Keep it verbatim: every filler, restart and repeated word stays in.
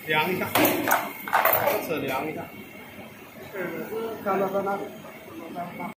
量一下，这车量一下。 是是，看到在哪里？看到在哪里？